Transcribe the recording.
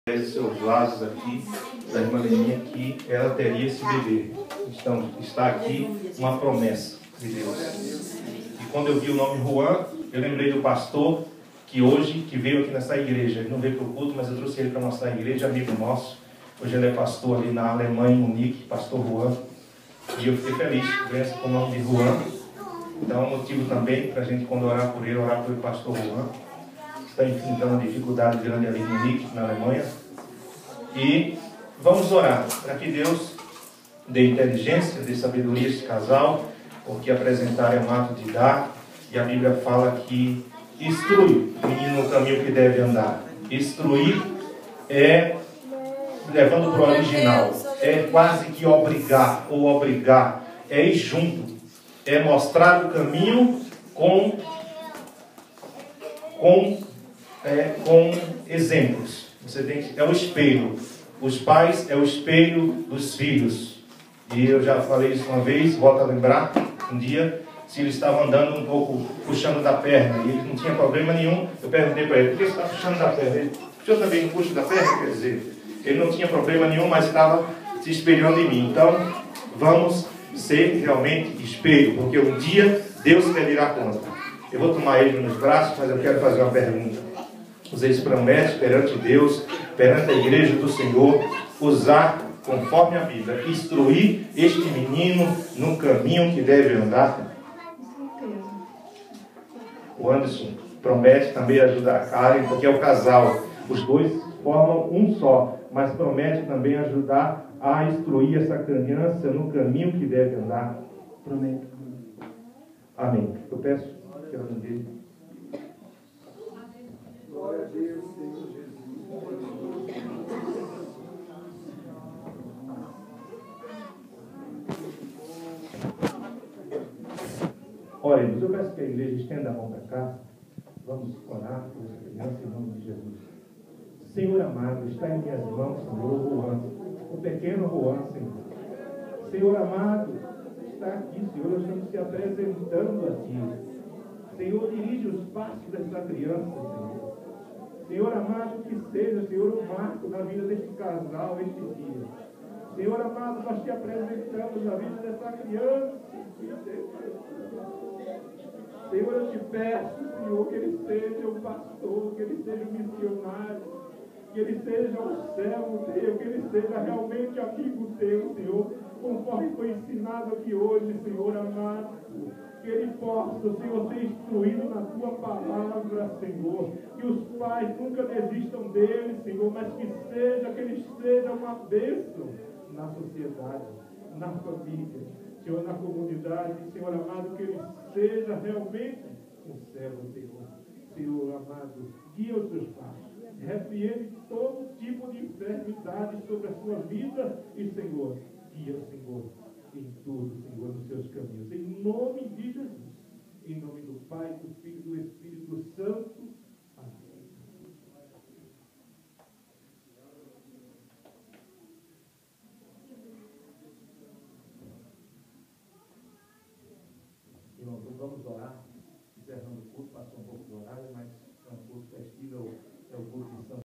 Os seus vasos aqui, da irmã Leninha, que ela teria esse bebê. Então, está aqui uma promessa de Deus. E quando eu vi o nome Juan, eu lembrei do pastor que hoje, que veio aqui nessa igreja. Ele não veio para o culto, mas eu trouxe ele para mostrar a igreja, amigo nosso. Hoje ele é pastor ali na Alemanha, em Munique, pastor Juan. E eu fiquei feliz, conheço com o nome de Juan. Então é um motivo também para a gente, quando orar por ele, pastor Juan. Está enfrentando uma dificuldade grande ali em Munique, na Alemanha. E vamos orar para que Deus dê inteligência, dê sabedoria a este casal, porque apresentar é um ato de dar, e a Bíblia fala que instrui o menino no caminho que deve andar. Instruir é, levando para o original, é quase que obrigar, ou obrigar, é ir junto, é mostrar o caminho com exemplos. Você tem que, é o espelho. Os pais é o espelho dos filhos. E eu já falei isso uma vez, volto a lembrar, um dia, se ele estava andando um pouco puxando da perna, e ele não tinha problema nenhum. Eu perguntei para ele, por que você está puxando da perna? Ele, o senhor também puxa da perna? Quer dizer, ele não tinha problema nenhum, mas estava se espelhando em mim. Então, vamos ser realmente espelho, porque um dia Deus pedirá conta. Eu vou tomar ele nos braços, mas eu quero fazer uma pergunta. Vocês prometem perante Deus, perante a igreja do Senhor, usar conforme a Bíblia, instruir este menino no caminho que deve andar? O Anderson promete também ajudar a Karen, porque é o casal. Os dois formam um só, mas promete também ajudar a instruir essa criança no caminho que deve andar. Promete. Amém. Eu peço que ela me dê. Glória a Deus, Senhor Jesus. Oremos. Eu peço que a igreja estenda a mão para cá. Vamos orar por essa criança em nome de Jesus. Senhor amado, está em minhas mãos, Senhor, Juan, o pequeno Juan, Senhor. Senhor amado, está aqui, Senhor, nós estamos te apresentando a Ti. Senhor, dirige os passos dessa criança, Senhor. Senhor amado, que seja, Senhor, um marco na vida deste casal este dia. Senhor amado, nós te apresentamos a vida dessa criança. Senhor, eu te peço, Senhor, que ele seja um pastor, que ele seja um missionário, que ele seja um servo teu, que ele seja realmente amigo teu, Senhor, conforme foi ensinado aqui hoje, Senhor amado. Que ele possa, Senhor, ser instruído na tua palavra, Senhor. Que os pais nunca desistam dele, Senhor, mas que ele seja uma bênção na sociedade, na família, Senhor, na comunidade, Senhor amado, que ele seja realmente um servo, Senhor. Senhor amado, guia os seus passos, repreende todo tipo de enfermidade sobre a sua vida e, Senhor, guia, Senhor, em tudo, Senhor, nos seus caminhos. Em nome de Jesus. Em nome do Pai, do Filho e do Espírito Santo.